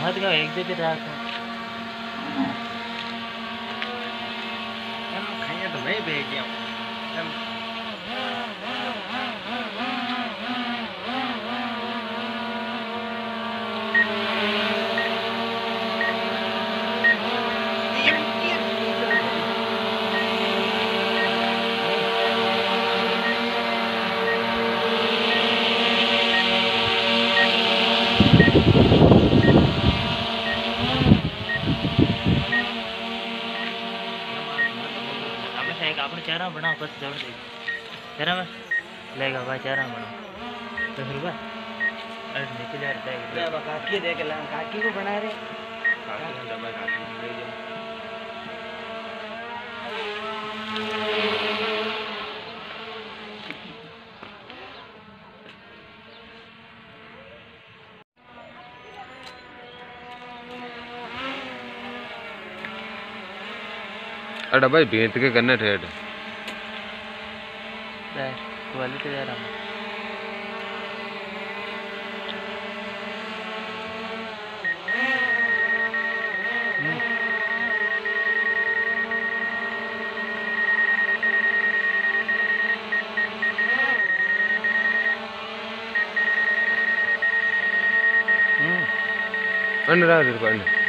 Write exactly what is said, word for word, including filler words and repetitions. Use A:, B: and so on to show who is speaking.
A: मत का एक जगह राख
B: हम खाइए तो मैं भेज गया हम
A: आपने चारा बनाओ बस जोड़ दे चारा में लेगा भाई चारा बनाओ दस रुपये अरे निकल यार देख
B: काकी देख ला काकी को बना रहे
A: काकी ने दबा काकी ले जाओ
C: अरे भाई भेंट के करना ठेठ
A: क्वालिटी दे रहा
C: अनुराग